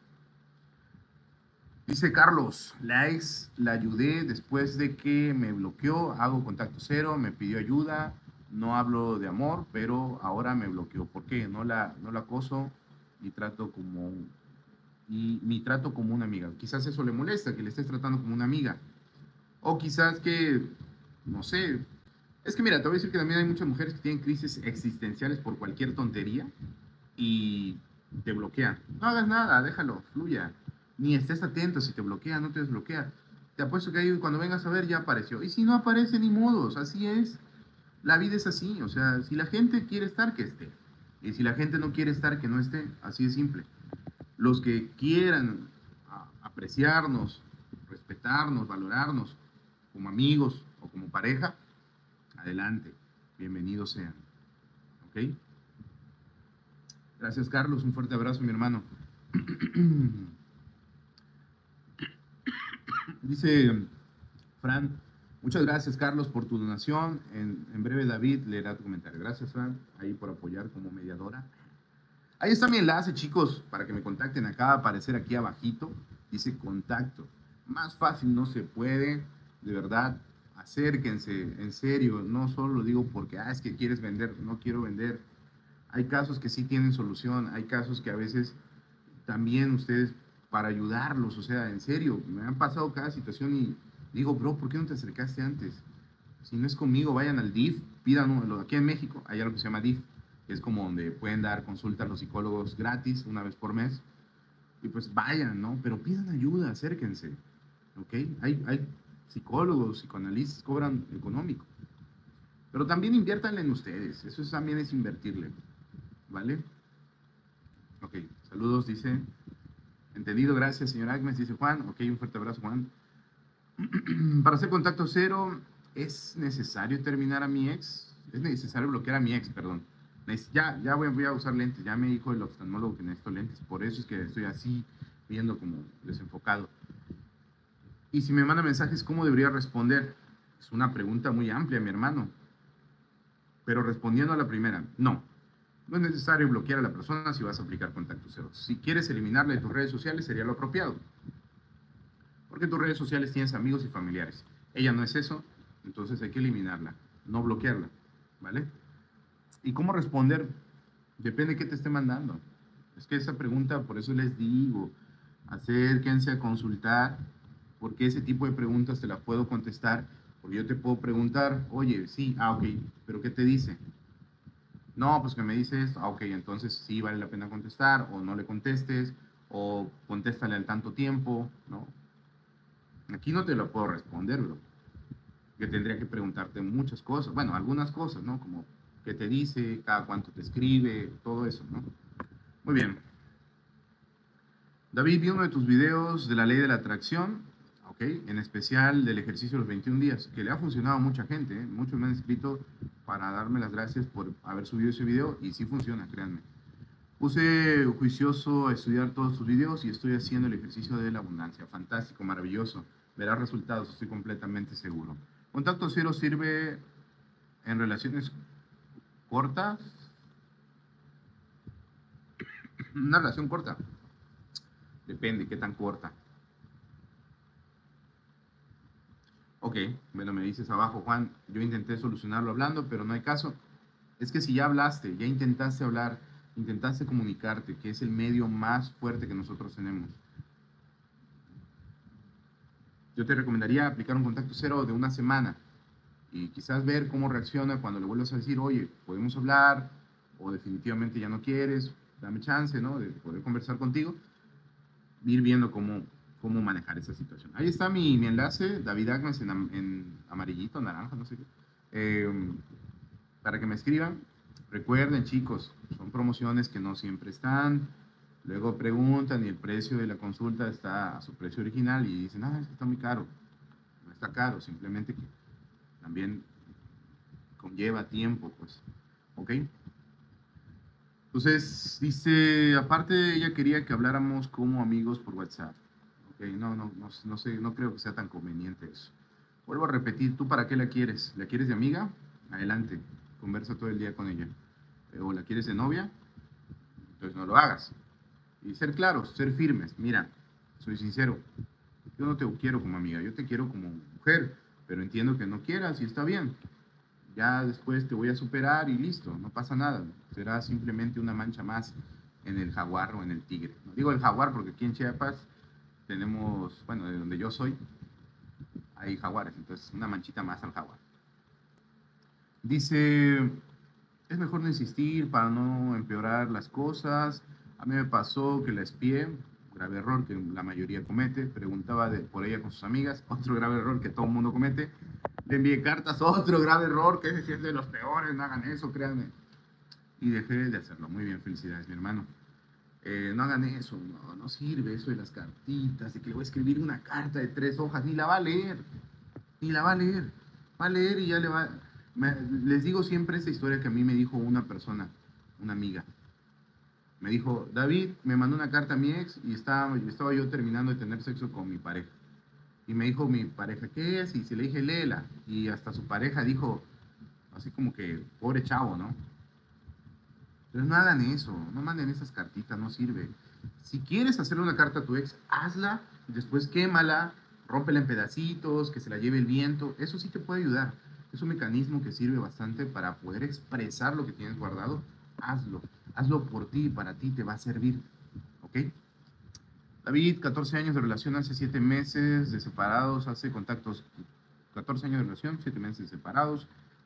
Dice Carlos, la ex la ayudé después de que me bloqueó, hago contacto cero, me pidió ayuda, no hablo de amor, pero ahora me bloqueó. ¿Por qué? No la acoso y ni trato como una amiga. Quizás eso le molesta, que le estés tratando como una amiga. O quizás que, no sé, es que mira, te voy a decir que también hay muchas mujeres que tienen crisis existenciales por cualquier tontería y te bloquean. No hagas nada, déjalo, fluya. Ni estés atento, si te bloquea, no te desbloquea. Te apuesto que ahí cuando vengas a ver ya apareció. Y si no aparece, ni modos, así es. La vida es así, o sea, si la gente quiere estar, que esté. Y si la gente no quiere estar, que no esté. Así de simple. Los que quieran apreciarnos, respetarnos, valorarnos como amigos o como pareja, adelante, bienvenidos sean. ¿Ok? Gracias, Carlos, un fuerte abrazo, mi hermano. Dice Fran, muchas gracias, Carlos, por tu donación. En breve David leerá tu comentario. Gracias, Fran, ahí por apoyar como mediadora. Ahí está mi enlace, chicos, para que me contacten. Acaba de aparecer aquí abajito. Dice contacto. Más fácil no se puede. De verdad, acérquense. En serio, no solo lo digo porque, es que quieres vender. No quiero vender. Hay casos que sí tienen solución. Hay casos que a veces también ustedes, para ayudarlos, o sea, en serio, me han pasado cada situación y digo, bro, ¿por qué no te acercaste antes? Si no es conmigo, vayan al DIF, pídanlo. Aquí en México hay algo que se llama DIF, que es como donde pueden dar consulta a los psicólogos gratis una vez por mes. Y pues vayan, ¿no? Pero pidan ayuda, acérquense, ¿ok? Hay psicólogos, psicoanalistas, cobran económico. Pero también inviértanle en ustedes, eso también es invertirle, ¿vale? Ok, saludos, dice. Entendido, gracias, señor Agnes, dice Juan. Ok, un fuerte abrazo, Juan. Para hacer contacto cero, ¿es necesario terminar a mi ex? Es necesario bloquear a mi ex, perdón. Ya voy a usar lentes. Ya me dijo el oftalmólogo que necesito lentes. Por eso es que estoy así, viendo como desenfocado. Y si me manda mensajes, ¿cómo debería responder? Es una pregunta muy amplia, mi hermano. Pero respondiendo a la primera, no. No es necesario bloquear a la persona si vas a aplicar contacto cero. Si quieres eliminarla de tus redes sociales, sería lo apropiado. Porque en tus redes sociales tienes amigos y familiares. Ella no es eso, entonces hay que eliminarla, no bloquearla, ¿vale? ¿Y cómo responder? Depende de qué te esté mandando. Es que esa pregunta, por eso les digo, acérquense a consultar, porque ese tipo de preguntas te las puedo contestar, porque yo te puedo preguntar, oye, sí, ok, pero ¿qué te dice? No, pues que me dice esto, ok, entonces sí vale la pena contestar, o no le contestes, o contéstale al tanto tiempo, ¿no? Aquí no te lo puedo responder, bro. Yo tendría que preguntarte muchas cosas, bueno, algunas cosas, ¿no? Como qué te dice, cada cuánto te escribe, todo eso, ¿no? Muy bien. David, vi uno de tus videos de la ley de la atracción, ¿ok? En especial del ejercicio de los 21 días, que le ha funcionado a mucha gente, ¿eh? Muchos me han escrito para darme las gracias por haber subido ese video y sí funciona, créanme. Puse juicioso a estudiar todos tus videos y estoy haciendo el ejercicio de la abundancia. Fantástico, maravilloso. Verás resultados, estoy completamente seguro. Contacto cero sirve en relaciones cortas. Una relación corta. Depende, qué tan corta. Ok, bueno, me dices abajo, Juan, yo intenté solucionarlo hablando, pero no hay caso. Es que si ya hablaste, ya intentaste hablar, intentaste comunicarte, que es el medio más fuerte que nosotros tenemos. Yo te recomendaría aplicar un contacto cero de una semana y quizás ver cómo reacciona cuando le vuelvas a decir, oye, podemos hablar, o definitivamente ya no quieres, dame chance, ¿no? De poder conversar contigo, ir viendo cómo manejar esa situación. Ahí está mi enlace, David Agnes en amarillito, naranja, no sé qué, para que me escriban. Recuerden, chicos, son promociones que no siempre están. Luego preguntan y el precio de la consulta está a su precio original y dicen, está muy caro. No está caro, simplemente que también conlleva tiempo, pues. ¿Ok? Entonces, dice, aparte ella quería que habláramos como amigos por WhatsApp. Ok, no sé, no creo que sea tan conveniente eso. Vuelvo a repetir, ¿tú para qué la quieres? ¿La quieres de amiga? Adelante, conversa todo el día con ella. ¿O la quieres de novia? Entonces no lo hagas. Y ser claros, ser firmes. Mira, soy sincero, yo no te quiero como amiga, yo te quiero como mujer, pero entiendo que no quieras y está bien. Ya después te voy a superar y listo, no pasa nada. Será simplemente una mancha más en el jaguar o en el tigre. No digo el jaguar porque aquí en Chiapas tenemos, bueno, de donde yo soy, hay jaguares, entonces una manchita más al jaguar. Dice, es mejor no insistir para no empeorar las cosas. A mí me pasó que la espié, grave error que la mayoría comete. Preguntaba por ella con sus amigas, otro grave error que todo el mundo comete. Le envié cartas, otro grave error, que es de los peores, no hagan eso, créanme. Y dejé de hacerlo. Muy bien, felicidades, mi hermano. No hagan eso, no sirve eso de las cartitas, de que le voy a escribir una carta de 3 hojas, ni la va a leer, ni la va a leer. Va a leer y ya le va... les digo siempre esa historia que a mí me dijo una persona, una amiga. Me dijo, David, me mandó una carta a mi ex y estaba yo terminando de tener sexo con mi pareja. Y me dijo mi pareja, ¿qué es? Y se le dije, léela. Y hasta su pareja dijo, así como que, pobre chavo, ¿no? Entonces no hagan eso, no manden esas cartitas, no sirve. Si quieres hacerle una carta a tu ex, hazla, y después quémala, rómpela en pedacitos, que se la lleve el viento, eso sí te puede ayudar. Es un mecanismo que sirve bastante para poder expresar lo que tienes guardado. Hazlo, hazlo por ti, para ti te va a servir, ¿ok? David, 14 años de relación, hace 7 meses de separados, hace contactos, 14 años de relación, 7 meses de separados,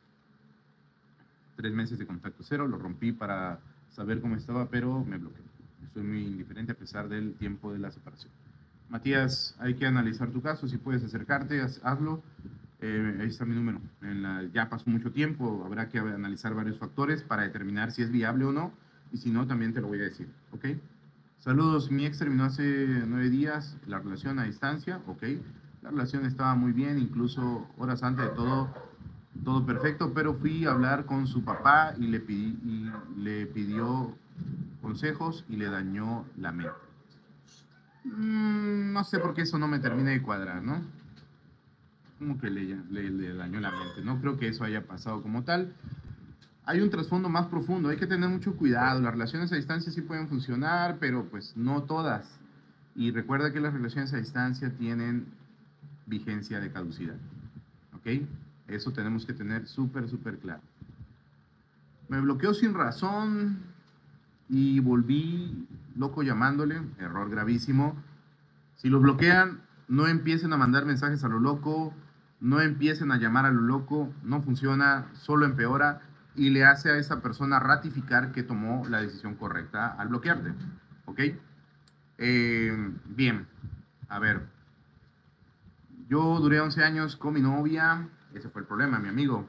3 meses de contacto cero, lo rompí para saber cómo estaba, pero me bloqueó. Estoy muy indiferente a pesar del tiempo de la separación. Matías, hay que analizar tu caso, si puedes acercarte, hazlo. Ahí está mi número. Ya pasó mucho tiempo, habrá que analizar varios factores para determinar si es viable o no, y si no, también te lo voy a decir, ¿ok? Saludos, mi ex terminó hace 9 días, la relación a distancia, ok. La relación estaba muy bien, incluso horas antes de todo perfecto, pero fui a hablar con su papá y le pidió consejos y le dañó la mente. No sé por qué eso no me termina de cuadrar, ¿no? Como que le dañó la mente. No creo que eso haya pasado como tal. Hay un trasfondo más profundo, hay que tener mucho cuidado. Las relaciones a distancia sí pueden funcionar, pero pues no todas. Y recuerda que las relaciones a distancia tienen vigencia de caducidad. ¿Ok? Eso tenemos que tener súper claro. Me bloqueó sin razón y volví loco llamándole, error gravísimo. Si los bloquean, no empiecen a mandar mensajes a lo loco, no empiecen a llamar a lo loco, no funciona, solo empeora y le hace a esa persona ratificar que tomó la decisión correcta al bloquearte. ¿Ok? Bien, a ver, yo duré 11 años con mi novia, ese fue el problema, mi amigo.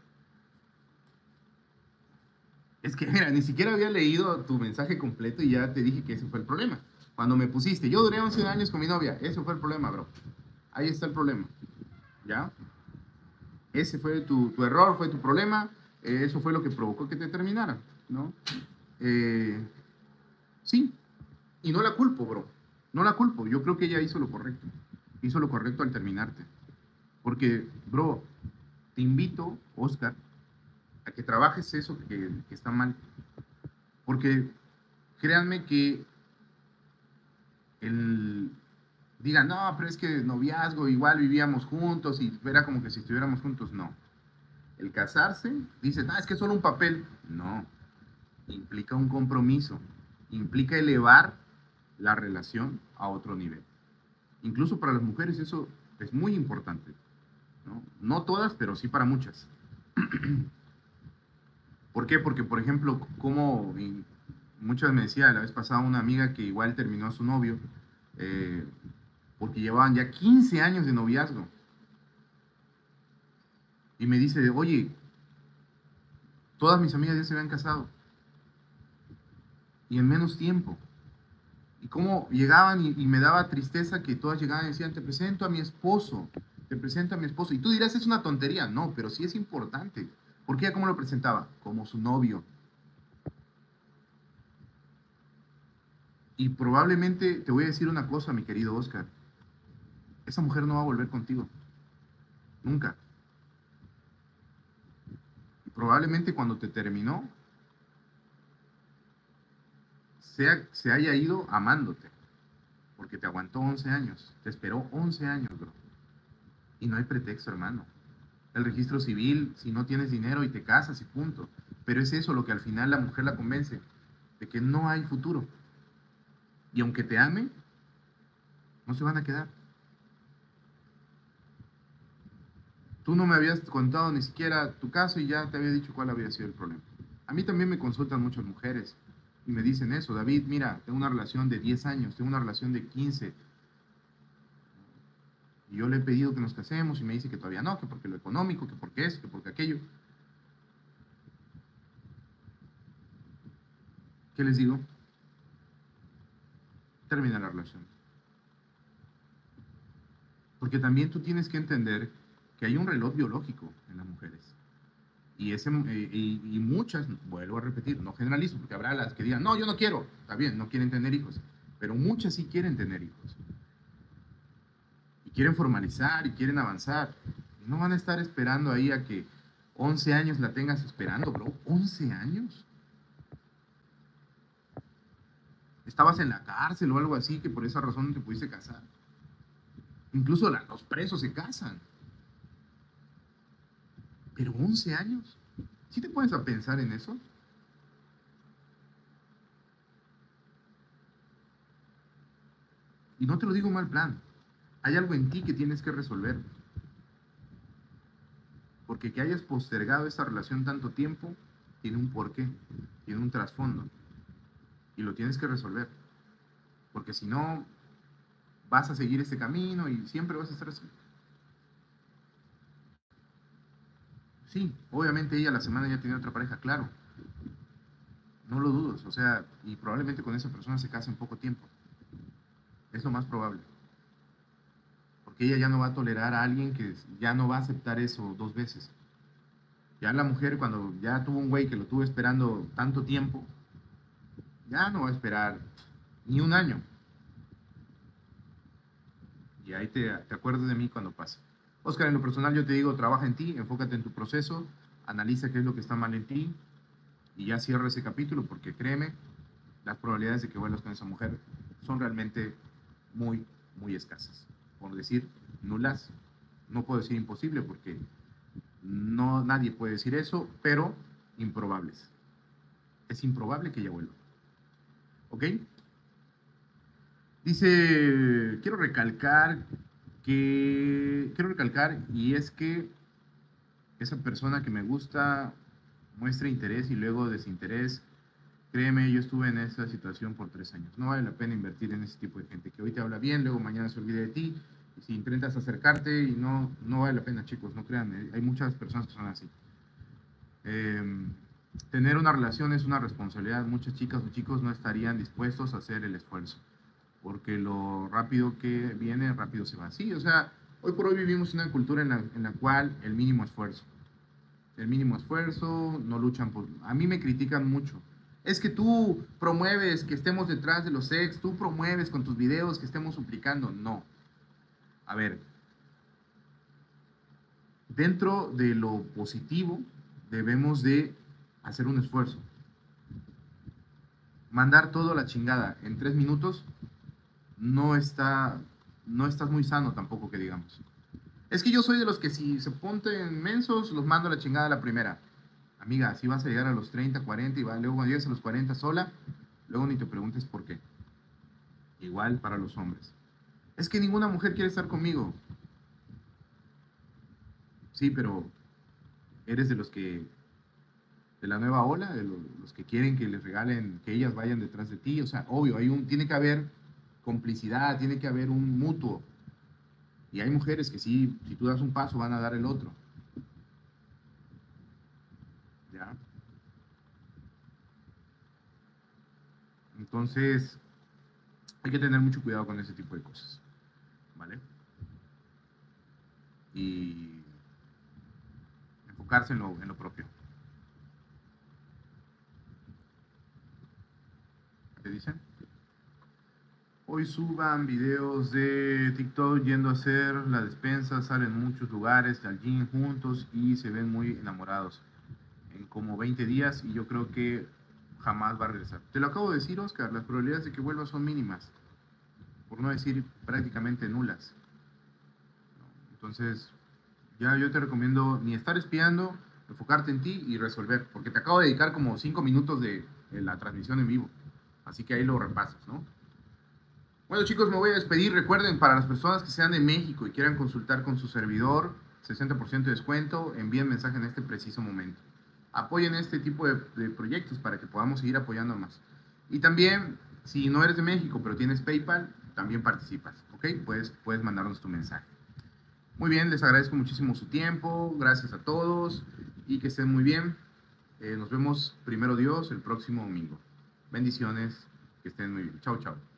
Es que, mira, ni siquiera había leído tu mensaje completo y ya te dije que ese fue el problema. Cuando me pusiste, yo duré 11 años con mi novia, ese fue el problema, bro. Ahí está el problema, ¿ya? Ese fue tu error, fue tu problema, eso fue lo que provocó que te terminara, ¿no? Eh, sí, y no la culpo, bro. No la culpo, yo creo que ella hizo lo correcto. Hizo lo correcto al terminarte. Porque, bro, te invito, Oscar, a que trabajes eso que está mal. Porque créanme que el digan, no, pero es que noviazgo, igual vivíamos juntos y era como que si estuviéramos juntos, no. El casarse, dice, no, es que es solo un papel. No, implica un compromiso, implica elevar la relación a otro nivel. Incluso para las mujeres eso es muy importante. No todas, pero sí para muchas. ¿Por qué? Porque, por ejemplo, como muchas me decía la vez pasada una amiga que igual terminó a su novio, eh, porque llevaban ya 15 años de noviazgo. Y me dice, oye, todas mis amigas ya se habían casado. Y en menos tiempo. Y cómo llegaban y me daba tristeza que todas llegaban y decían, te presento a mi esposo, te presento a mi esposo. Y tú dirás, es una tontería. No, pero sí es importante. ¿Por qué? ¿Cómo lo presentaba? Como su novio. Y probablemente te voy a decir una cosa, mi querido Oscar. Esa mujer no va a volver contigo. Nunca. Y probablemente cuando te terminó, se haya ido amándote. Porque te aguantó 11 años. Te esperó 11 años, bro. Y no hay pretexto, hermano. El registro civil, si no tienes dinero y te casas y punto. Pero es eso lo que al final la mujer la convence, de que no hay futuro. Y aunque te ame, no se van a quedar. Tú no me habías contado ni siquiera tu caso y ya te había dicho cuál había sido el problema. A mí también me consultan muchas mujeres y me dicen eso, David, mira, tengo una relación de 10 años, tengo una relación de 15. Y yo le he pedido que nos casemos y me dice que todavía no, que porque lo económico, que porque eso, que porque aquello. ¿Qué les digo? Termina la relación. Porque también tú tienes que entender que hay un reloj biológico en las mujeres. Y muchas, vuelvo a repetir, no generalizo, porque habrá las que digan, no, yo no quiero, está bien, no quieren tener hijos, pero muchas sí quieren tener hijos. Y quieren formalizar y quieren avanzar. Y no van a estar esperando ahí a que 11 años la tengas esperando, bro. 11 años. estabas en la cárcel o algo así, que por esa razón no te pudiste casar. Incluso los presos se casan. Pero 11 años. ¿Sí te pones a pensar en eso? Y no te lo digo en mal plan. Hay algo en ti que tienes que resolver. Porque que hayas postergado esa relación tanto tiempo, tiene un porqué, tiene un trasfondo. Y lo tienes que resolver. Porque si no, vas a seguir este camino y siempre vas a estar así. Sí, obviamente ella a la semana ya tenía otra pareja, claro. No lo dudes, o sea, y probablemente con esa persona se case en poco tiempo. Es lo más probable. Porque ella ya no va a tolerar a alguien que ya no va a aceptar eso dos veces. Ya la mujer, cuando ya tuvo un güey que lo tuvo esperando tanto tiempo, ya no va a esperar ni un año. Y ahí te acuerdas de mí cuando pase. Oscar, en lo personal yo te digo, trabaja en ti, enfócate en tu proceso, analiza qué es lo que está mal en ti y ya cierra ese capítulo porque créeme, las probabilidades de que vuelvas con esa mujer son realmente muy, muy escasas. Por decir nulas, no puedo decir imposible porque no, nadie puede decir eso, pero improbables. Es improbable que ella vuelva. ¿Ok? Dice, quiero recalcar, y es que esa persona que me gusta muestra interés y luego desinterés. Créeme, yo estuve en esa situación por 3 años. No vale la pena invertir en ese tipo de gente que hoy te habla bien, luego mañana se olvida de ti. Y si intentas acercarte y no vale la pena, chicos, no crean. Hay muchas personas que son así. Eh, Tener una relación es una responsabilidad. Muchas chicas o chicos no estarían dispuestos a hacer el esfuerzo. Porque lo rápido que viene, rápido se va. Sí, o sea, hoy por hoy vivimos una cultura en la cual el mínimo esfuerzo, no luchan por... A mí me critican mucho. Es que tú promueves que estemos detrás de los ex, tú promueves con tus videos que estemos suplicando. No. A ver, dentro de lo positivo debemos de hacer un esfuerzo. Mandar todo a la chingada en 3 minutos no está, no estás muy sano tampoco que digamos. Es que yo soy de los que si se ponen mensos, los mando a la chingada a la primera. Amiga, si vas a llegar a los 30, 40 y luego cuando llegues a los 40 sola, luego ni te preguntes por qué. Igual para los hombres. Es que ninguna mujer quiere estar conmigo. Sí, pero eres de la nueva ola, de los que quieren que les regalen, que ellas vayan detrás de ti. O sea, obvio, tiene que haber complicidad, tiene que haber un mutuo. Y hay mujeres que sí, si tú das un paso, van a dar el otro. ¿Ya? Entonces, hay que tener mucho cuidado con ese tipo de cosas. ¿Vale? Y enfocarse en lo propio. ¿Qué dicen? Hoy suban videos de TikTok yendo a hacer la despensa, salen muchos lugares al gym juntos y se ven muy enamorados en como 20 días y yo creo que jamás va a regresar. Te lo acabo de decir, Oscar, las probabilidades de que vuelva son mínimas, por no decir prácticamente nulas. Entonces, ya yo te recomiendo ni estar espiando, enfocarte en ti y resolver, porque te acabo de dedicar como 5 minutos de la transmisión en vivo, así que ahí lo repasas, ¿no? Bueno, chicos, me voy a despedir. Recuerden, para las personas que sean de México y quieran consultar con su servidor, 60% de descuento, envíen mensaje en este preciso momento. Apoyen este tipo de proyectos para que podamos seguir apoyando más. Y también, si no eres de México, pero tienes PayPal, también participas, ¿ok? Puedes mandarnos tu mensaje. Muy bien, les agradezco muchísimo su tiempo. Gracias a todos y que estén muy bien. Nos vemos, primero Dios, el próximo domingo. Bendiciones, que estén muy bien. Chao, chao.